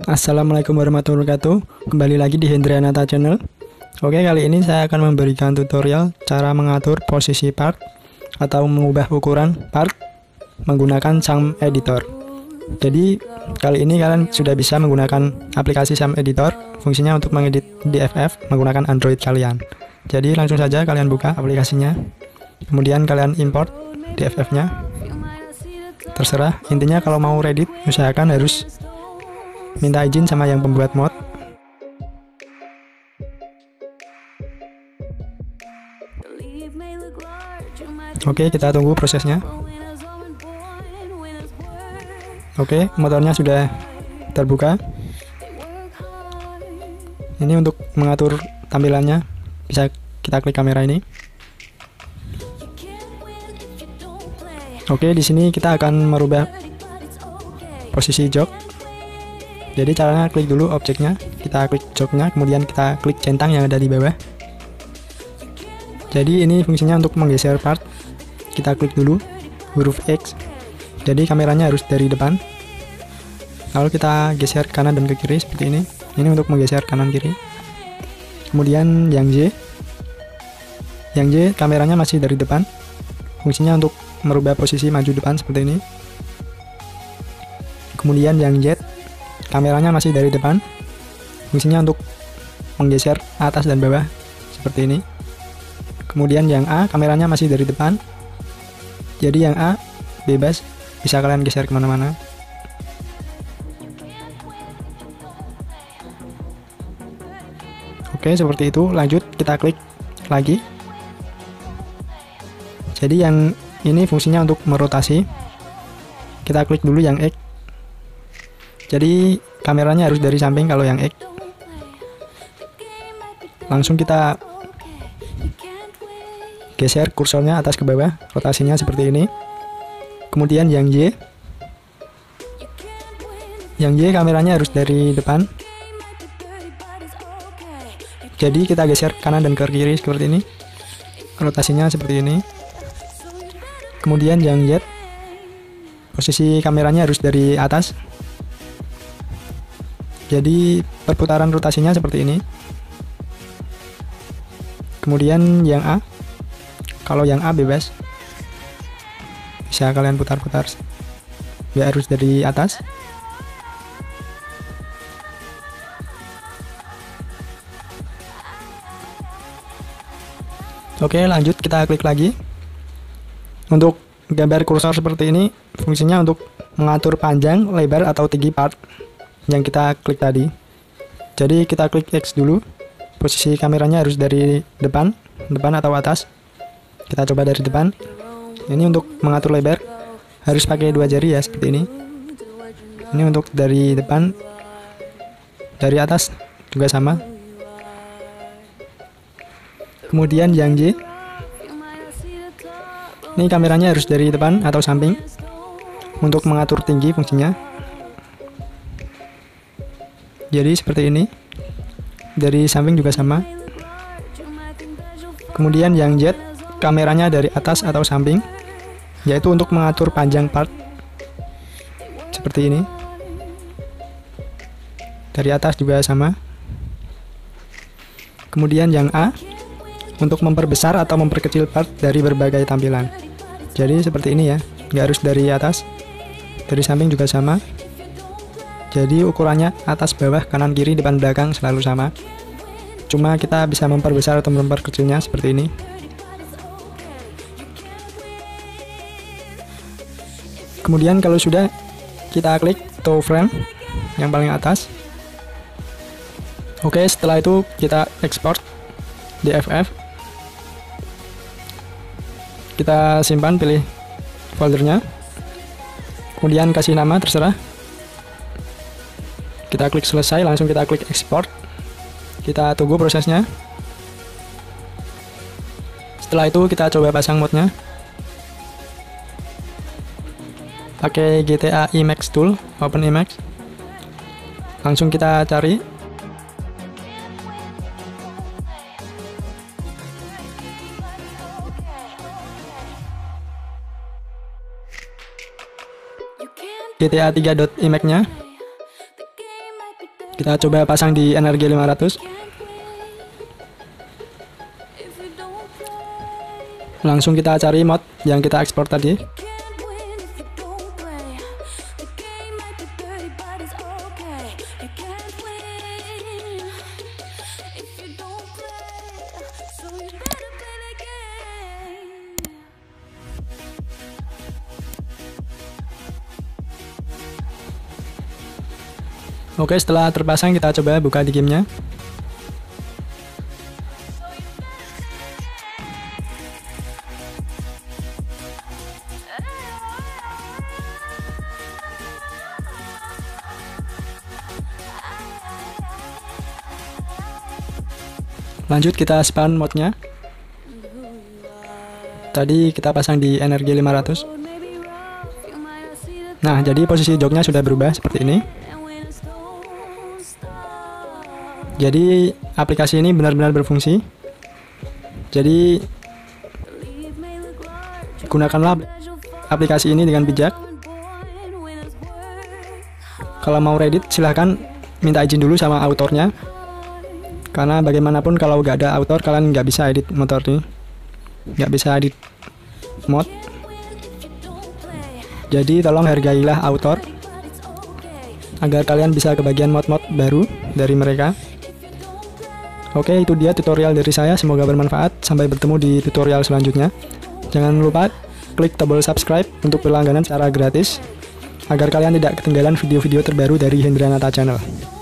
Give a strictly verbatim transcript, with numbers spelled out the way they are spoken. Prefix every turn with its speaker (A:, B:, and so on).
A: Assalamualaikum warahmatullahi wabarakatuh. Kembali lagi di Hendrianata Channel. Oke, kali ini saya akan memberikan tutorial cara mengatur posisi part atau mengubah ukuran part menggunakan SAM Editor. Jadi kali ini kalian sudah bisa menggunakan aplikasi SAM Editor. Fungsinya untuk mengedit D F F menggunakan Android kalian. Jadi langsung saja kalian buka aplikasinya. Kemudian kalian import D F F-nya. Terserah, intinya kalau mau Reddit usahakan harus minta izin sama yang pembuat mod. Oke, kita tunggu prosesnya. Oke, motornya sudah terbuka. Ini untuk mengatur tampilannya, bisa kita klik kamera ini. Oke, di sini kita akan merubah posisi jok. Jadi caranya klik dulu objeknya, kita klik joknya, kemudian kita klik centang yang ada di bawah. Jadi ini fungsinya untuk menggeser part. Kita klik dulu huruf X. Jadi kameranya harus dari depan. Lalu kita geser kanan dan ke kiri seperti ini. Ini untuk menggeser kanan kiri. Kemudian yang Y. Yang Y kameranya masih dari depan. Fungsinya untuk merubah posisi maju depan seperti ini. Kemudian yang Z, kameranya masih dari depan. Fungsinya untuk menggeser atas dan bawah seperti ini. Kemudian yang A, kameranya masih dari depan. Jadi yang A bebas, bisa kalian geser kemana-mana. Oke, seperti itu. Lanjut, kita klik lagi. Jadi yang ini fungsinya untuk merotasi. Kita klik dulu yang X. Jadi kameranya harus dari samping kalau yang X. Langsung kita geser kursornya atas ke bawah, rotasinya seperti ini. Kemudian yang Y. Yang Y kameranya harus dari depan. Jadi kita geser kanan dan ke kiri seperti ini. Rotasinya seperti ini. Kemudian yang Z, posisi kameranya harus dari atas. Jadi perputaran rotasinya seperti ini. Kemudian yang A, kalau yang A bebas, bisa kalian putar-putar, biar harus dari atas. Oke, lanjut kita klik lagi. Untuk gambar kursor seperti ini, fungsinya untuk mengatur panjang, lebar, atau tinggi part yang kita klik tadi. Jadi kita klik X dulu. Posisi kameranya harus dari depan, depan atau atas. Kita coba dari depan. Ini untuk mengatur lebar harus pakai dua jari ya, seperti ini. Ini untuk dari depan. Dari atas juga sama. Kemudian yang Y, ini kameranya harus dari depan atau samping. Untuk mengatur tinggi fungsinya. Jadi seperti ini. Dari samping juga sama. Kemudian yang Z, kameranya dari atas atau samping, yaitu untuk mengatur panjang part. Seperti ini. Dari atas juga sama. Kemudian yang A, untuk memperbesar atau memperkecil part dari berbagai tampilan. Jadi seperti ini ya, nggak harus dari atas. Dari samping juga sama. Jadi ukurannya atas, bawah, kanan, kiri, depan, belakang selalu sama. Cuma kita bisa memperbesar atau memperkecilnya seperti ini. Kemudian kalau sudah, kita klik to frame yang paling atas. Oke, setelah itu kita ekspor D F F. Kita simpan, pilih foldernya. Kemudian kasih nama, terserah. Kita klik selesai, langsung kita klik export. Kita tunggu prosesnya. Setelah itu kita coba pasang modnya. Pakai G T A IMAX tool, open IMAX. Langsung kita cari. G T A tiga.imax-nya. Kita coba pasang di energi lima ratus. Langsung kita cari mod yang kita ekspor tadi. Oke, setelah terpasang kita coba buka di gamenya. Lanjut kita spawn modnya. Tadi kita pasang di energi lima ratus. Nah, jadi posisi joknya sudah berubah seperti ini. Jadi aplikasi ini benar-benar berfungsi. Jadi gunakanlah aplikasi ini dengan bijak. Kalau mau Reddit silahkan minta izin dulu sama autornya. Karena bagaimanapun kalau nggak ada autor kalian nggak bisa edit motor ini, nggak bisa edit mod. Jadi tolong hargailah autor agar kalian bisa kebagian mod-mod baru dari mereka. Oke, itu dia tutorial dari saya, semoga bermanfaat. Sampai bertemu di tutorial selanjutnya. Jangan lupa klik tombol subscribe untuk berlangganan secara gratis agar kalian tidak ketinggalan video-video terbaru dari Hendrianata Channel.